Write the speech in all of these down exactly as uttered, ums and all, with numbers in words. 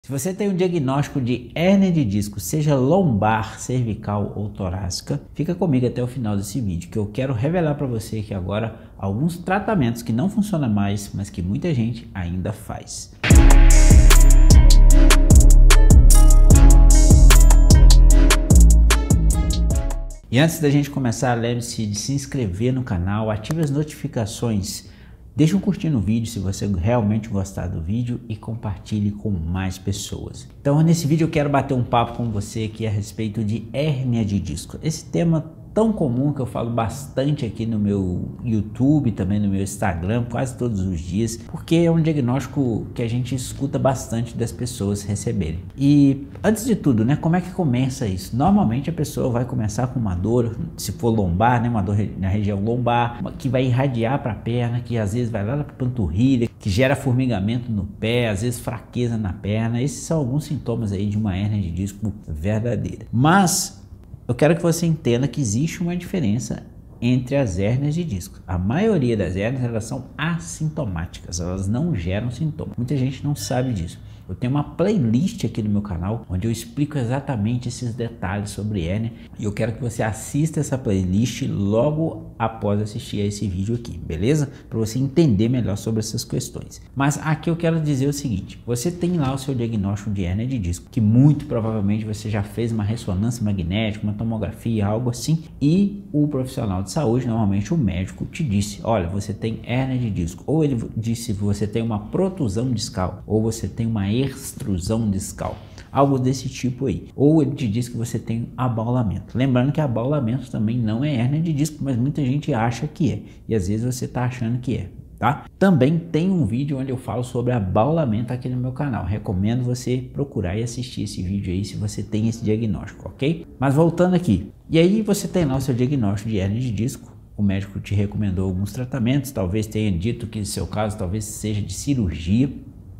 Se você tem um diagnóstico de hérnia de disco, seja lombar, cervical ou torácica, fica comigo até o final desse vídeo, que eu quero revelar para você aqui agora alguns tratamentos que não funcionam mais, mas que muita gente ainda faz. E antes da gente começar, lembre-se de se inscrever no canal, ative as notificações, deixa um curtir no vídeo se você realmente gostar do vídeo e compartilhe com mais pessoas. Então nesse vídeo eu quero bater um papo com você aqui a respeito de hérnia de disco. Esse tema tão comum que eu falo bastante aqui no meu YouTube, também no meu Instagram, quase todos os dias, porque é um diagnóstico que a gente escuta bastante das pessoas receberem. E antes de tudo, né, como é que começa isso? Normalmente a pessoa vai começar com uma dor, se for lombar, né, uma dor na região lombar, que vai irradiar para a perna, que às vezes vai lá para a panturrilha, que gera formigamento no pé, às vezes fraqueza na perna. Esses são alguns sintomas aí de uma hérnia de disco verdadeira. Mas eu quero que você entenda que existe uma diferença entre as hérnias de disco. A maioria das hérnias, elas são assintomáticas, elas não geram sintomas. Muita gente não sabe disso. Eu tenho uma playlist aqui no meu canal onde eu explico exatamente esses detalhes sobre hérnia e eu quero que você assista essa playlist logo após assistir a esse vídeo aqui, beleza? Para você entender melhor sobre essas questões. Mas aqui eu quero dizer o seguinte: você tem lá o seu diagnóstico de hérnia de disco, que muito provavelmente você já fez uma ressonância magnética, uma tomografia, algo assim, e o profissional de saúde, normalmente o médico, te disse: olha, você tem hérnia de disco, ou ele disse que você tem uma protusão discal, ou você tem uma extrusão discal, algo desse tipo aí, ou ele te diz que você tem abaulamento. Lembrando que abaulamento também não é hérnia de disco, mas muita gente acha que é, e às vezes você está achando que é, tá? Também tem um vídeo onde eu falo sobre abaulamento aqui no meu canal, recomendo você procurar e assistir esse vídeo aí se você tem esse diagnóstico, ok? Mas voltando aqui, e aí você tem lá o seu diagnóstico de hérnia de disco, o médico te recomendou alguns tratamentos, talvez tenha dito que no seu caso talvez seja de cirurgia,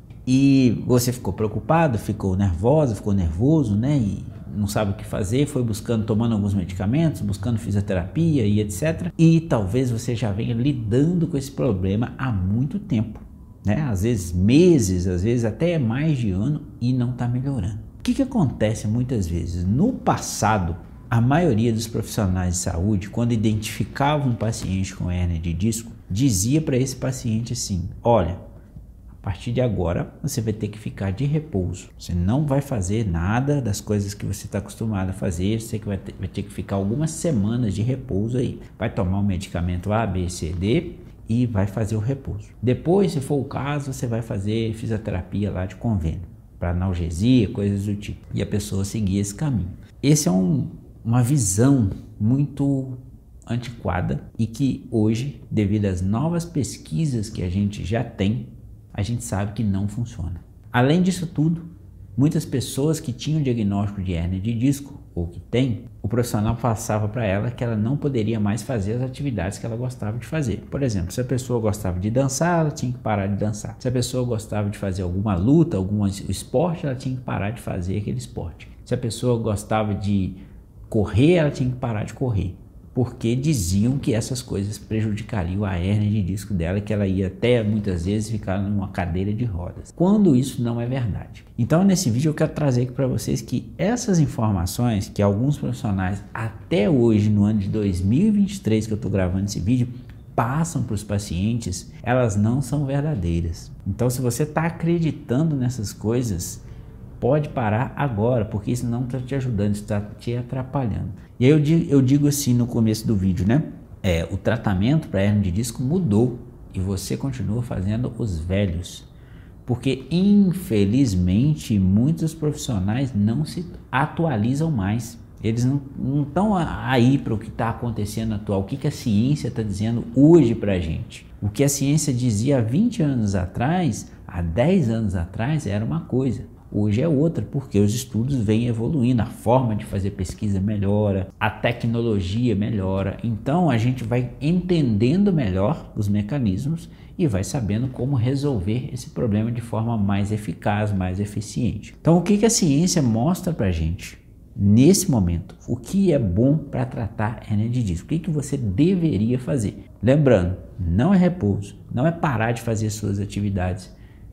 e você ficou preocupado, ficou nervosa, ficou nervoso, né? E não sabe o que fazer, foi buscando, tomando alguns medicamentos, buscando fisioterapia e etcétera. E talvez você já venha lidando com esse problema há muito tempo, né? Às vezes meses, às vezes até mais de ano e não está melhorando. O que que acontece muitas vezes? No passado, a maioria dos profissionais de saúde, quando identificavam um paciente com hérnia de disco, dizia para esse paciente assim: olha, a partir de agora você vai ter que ficar de repouso, você não vai fazer nada das coisas que você está acostumado a fazer, você vai ter, vai ter que ficar algumas semanas de repouso aí, vai tomar o medicamento A, B, C, D e vai fazer o repouso. Depois, se for o caso, você vai fazer fisioterapia lá de convênio, para analgesia, coisas do tipo, e a pessoa seguir esse caminho. Esse é um, uma visão muito antiquada e que hoje, devido às novas pesquisas que a gente já tem, a gente sabe que não funciona. Além disso tudo, muitas pessoas que tinham diagnóstico de hérnia de disco, ou que tem, o profissional passava para ela que ela não poderia mais fazer as atividades que ela gostava de fazer. Por exemplo, se a pessoa gostava de dançar, ela tinha que parar de dançar. Se a pessoa gostava de fazer alguma luta, algum esporte, ela tinha que parar de fazer aquele esporte. Se a pessoa gostava de correr, ela tinha que parar de correr, porque diziam que essas coisas prejudicariam a hérnia de disco dela, que ela ia até muitas vezes ficar numa cadeira de rodas, quando isso não é verdade. Então nesse vídeo eu quero trazer aqui para vocês que essas informações que alguns profissionais até hoje, no ano de dois mil e vinte e três que eu estou gravando esse vídeo, passam para os pacientes, elas não são verdadeiras. Então se você está acreditando nessas coisas, pode parar agora, porque isso não está te ajudando, está te atrapalhando. E aí eu digo, eu digo assim no começo do vídeo, né? É, o tratamento para hérnia de disco mudou e você continua fazendo os velhos. Porque infelizmente muitos profissionais não se atualizam mais. Eles não estão aí para o que está acontecendo atual. O que, que a ciência está dizendo hoje para a gente? O que a ciência dizia há vinte anos atrás, há dez anos atrás, era uma coisa. Hoje é outra, porque os estudos vêm evoluindo, a forma de fazer pesquisa melhora, a tecnologia melhora, então a gente vai entendendo melhor os mecanismos e vai sabendo como resolver esse problema de forma mais eficaz, mais eficiente. Então o que que a ciência mostra pra gente nesse momento? O que é bom para tratar hérnia de disco? O que que você deveria fazer? Lembrando, não é repouso, não é parar de fazer suas atividades,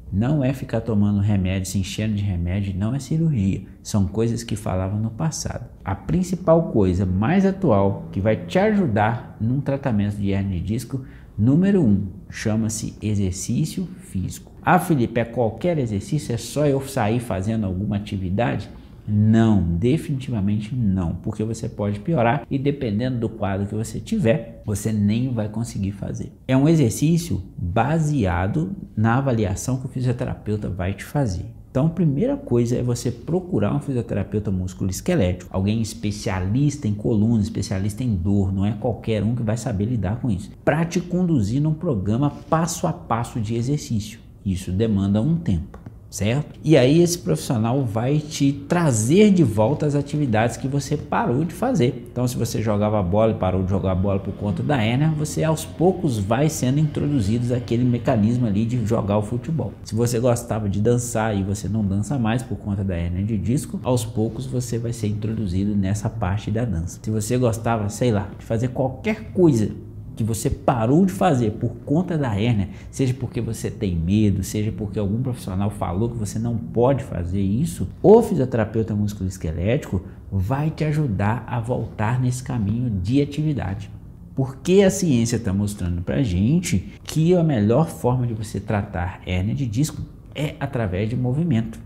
não é ficar tomando remédio, se enchendo de remédio, não é cirurgia. São coisas que falavam no passado. A principal coisa mais atual que vai te ajudar num tratamento de hérnia de disco, número um, chama-se exercício físico. Ah, Felipe, é qualquer exercício? É só eu sair fazendo alguma atividade? Não, definitivamente não, porque você pode piorar e dependendo do quadro que você tiver, você nem vai conseguir fazer. É um exercício baseado na avaliação que o fisioterapeuta vai te fazer. Então, a primeira coisa é você procurar um fisioterapeuta musculoesquelético, alguém especialista em coluna, especialista em dor, não é qualquer um que vai saber lidar com isso, para te conduzir num programa passo a passo de exercício. Isso demanda um tempo, certo? E aí esse profissional vai te trazer de volta as atividades que você parou de fazer. Então, se você jogava bola e parou de jogar bola por conta da hérnia, você aos poucos vai sendo introduzido aquele mecanismo ali de jogar o futebol. Se você gostava de dançar e você não dança mais por conta da hérnia de disco, aos poucos você vai ser introduzido nessa parte da dança. Se você gostava, sei lá, de fazer qualquer coisa que você parou de fazer por conta da hérnia, seja porque você tem medo, seja porque algum profissional falou que você não pode fazer isso, o fisioterapeuta musculoesquelético vai te ajudar a voltar nesse caminho de atividade. Porque a ciência está mostrando para a gente que a melhor forma de você tratar hérnia de disco é através de movimento.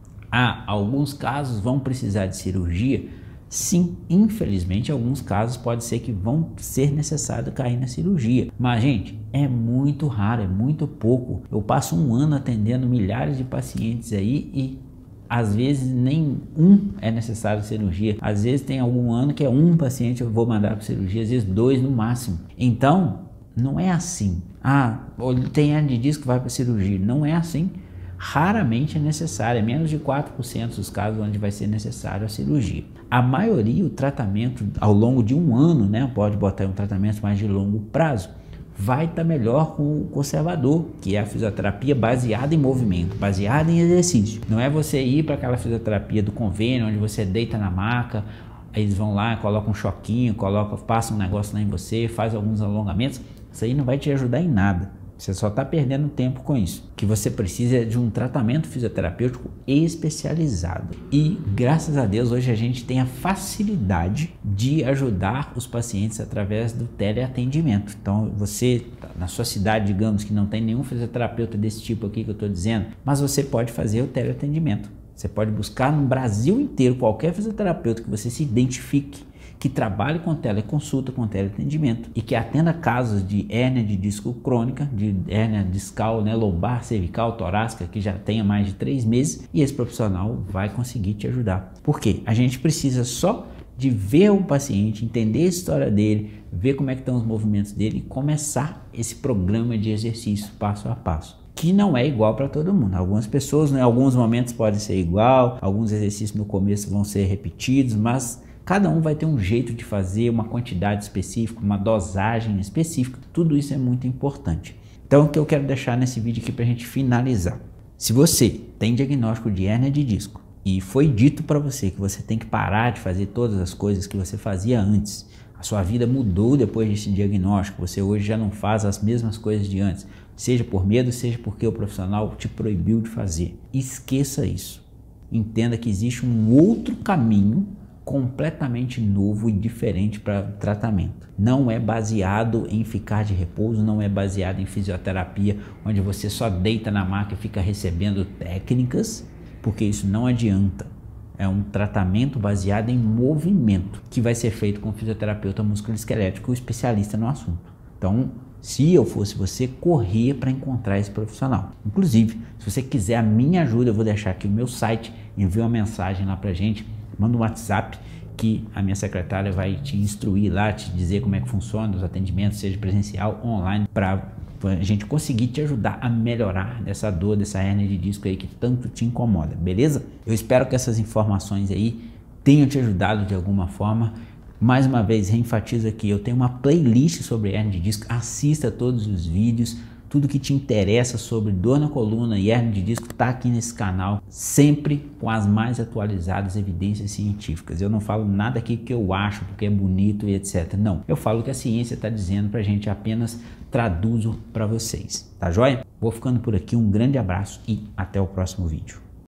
Ah, alguns casos vão precisar de cirurgia. Sim, infelizmente, em alguns casos pode ser que vão ser necessário cair na cirurgia. Mas, gente, é muito raro, é muito pouco. Eu passo um ano atendendo milhares de pacientes aí e às vezes nem um é necessário cirurgia. Às vezes tem algum ano que é um paciente eu vou mandar para cirurgia, às vezes dois no máximo. Então, não é assim. Ah, tem hérnia de disco, vai para cirurgia. Não é assim. Raramente é necessário, é menos de quatro por cento dos casos onde vai ser necessário a cirurgia. A maioria, o tratamento ao longo de um ano, né, pode botar um tratamento mais de longo prazo, vai estar melhor com o conservador, que é a fisioterapia baseada em movimento, baseada em exercício. Não é você ir para aquela fisioterapia do convênio, onde você deita na maca, aí eles vão lá, colocam um choquinho, colocam, passam um negócio lá em você, faz alguns alongamentos. Isso aí não vai te ajudar em nada. Você só está perdendo tempo com isso. O que você precisa é de um tratamento fisioterapêutico especializado. E graças a Deus hoje a gente tem a facilidade de ajudar os pacientes através do teleatendimento. Então você, na sua cidade, digamos que não tem nenhum fisioterapeuta desse tipo aqui que eu estou dizendo, mas você pode fazer o teleatendimento. Você pode buscar no Brasil inteiro qualquer fisioterapeuta que você se identifique, que trabalhe com teleconsulta, com teleatendimento e que atenda casos de hérnia de disco crônica, de hérnia discal, né, lombar, cervical, torácica, que já tenha mais de três meses, e esse profissional vai conseguir te ajudar. Por quê? A gente precisa só de ver o paciente, entender a história dele, ver como é que estão os movimentos dele e começar esse programa de exercício passo a passo, que não é igual para todo mundo. Algumas pessoas, né, em alguns momentos pode ser igual, alguns exercícios no começo vão ser repetidos, mas cada um vai ter um jeito de fazer, uma quantidade específica, uma dosagem específica. Tudo isso é muito importante. Então, o que eu quero deixar nesse vídeo aqui para a gente finalizar. Se você tem diagnóstico de hérnia de disco e foi dito para você que você tem que parar de fazer todas as coisas que você fazia antes, a sua vida mudou depois desse diagnóstico, você hoje já não faz as mesmas coisas de antes, seja por medo, seja porque o profissional te proibiu de fazer. Esqueça isso. Entenda que existe um outro caminho completamente novo e diferente para tratamento. Não é baseado em ficar de repouso, não é baseado em fisioterapia, onde você só deita na maca e fica recebendo técnicas, porque isso não adianta. É um tratamento baseado em movimento, que vai ser feito com o fisioterapeuta musculoesquelético, o especialista no assunto. Então, se eu fosse você, correr para encontrar esse profissional. Inclusive, se você quiser a minha ajuda, eu vou deixar aqui o meu site, envia uma mensagem lá para a gente, manda um WhatsApp que a minha secretária vai te instruir lá, te dizer como é que funciona os atendimentos, seja presencial, online, para a gente conseguir te ajudar a melhorar dessa dor, dessa hérnia de disco aí que tanto te incomoda, beleza? Eu espero que essas informações aí tenham te ajudado de alguma forma. Mais uma vez, reenfatizo aqui, eu tenho uma playlist sobre hérnia de disco, assista todos os vídeos, tudo que te interessa sobre dor na coluna e hérnia de disco está aqui nesse canal, sempre com as mais atualizadas evidências científicas. Eu não falo nada aqui que eu acho porque é bonito e etcétera. Não, eu falo que a ciência está dizendo para a gente apenas traduzo para vocês, tá joia? Vou ficando por aqui, um grande abraço e até o próximo vídeo.